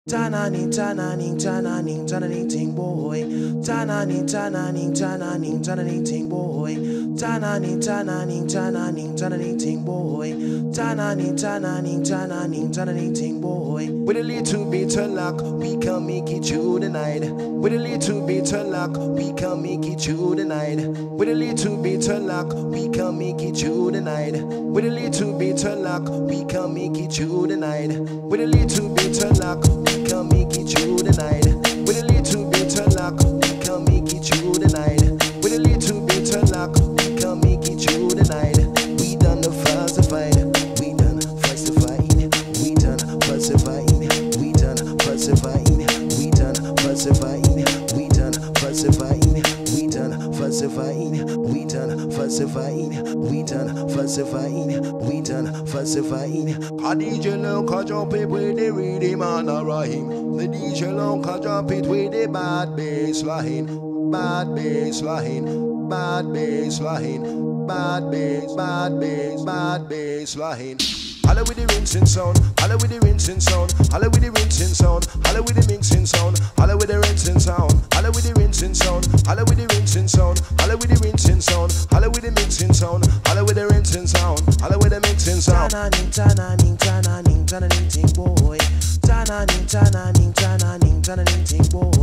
Tananing, tananing, tananing, tananing, ting boy. Tananing, tananing, tananing, tananing, ting boy. Tananing, tananing, tananing, tananing, ting boy. Tananing, tananing, tananing, tananing, ting boy. With a little bit of luck, we can make it through the night. With a little bit of luck, we can make it through the night. With a little bit of luck, we can make it through the night. With a little bit of luck, we can make it through the night. With a little bit of luck, we can make it through the night. With a little bit of luck, we can make it through the night. With a little bit of luck, we can make it through the night. We done the falsified, we done falsified, we done falsified, we done falsified, we done falsified, we done falsified, we done falsified, we done falsified, we done falsified, we done falsified. A DJ long can jump it with the rhythm and a rhyme. The DJ long can jump it with the bad bass line, bad bass line, bad bass line, bad bass, bad bass, bad bass line. Holla with the rinsing sound, holla with the rinsing sound, holla with the rinsing sound, holla with the mixing sound, holla with the rinsing sound, holla with the rinsing sound, holla with the rinsing sound, holla with the rinsing sound, holla with the mixing sound, holla with the rinsing sound, holla with the mixing sound. Tananing, tananing, tananing, tananing, ting boy. Tananing, tananing, tananing, tananing, ting boy.